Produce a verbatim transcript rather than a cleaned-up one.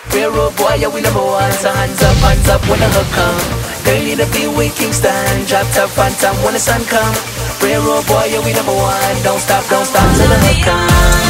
Railroad boy, yeah, we number one. So hands up, hands up when the hook come. Girl, you need to be with Kingston. Drop top, front top when the sun come. Railroad boy, yeah, we number one. Don't stop, don't stop till the hook come.